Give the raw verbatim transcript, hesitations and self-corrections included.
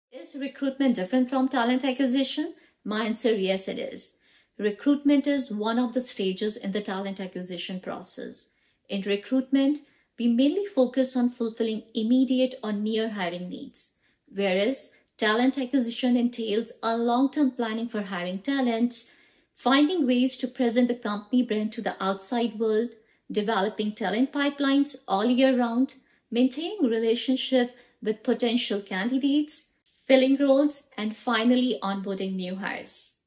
Is recruitment different from talent acquisition? My answer, yes, it is. Recruitment is one of the stages in the talent acquisition process. In recruitment, we mainly focus on fulfilling immediate or near hiring needs, whereas talent acquisition entails a long-term planning for hiring talent, finding ways to present the company brand to the outside world, developing talent pipelines all year round, maintaining relationship with potential candidates, filling roles, and finally onboarding new hires.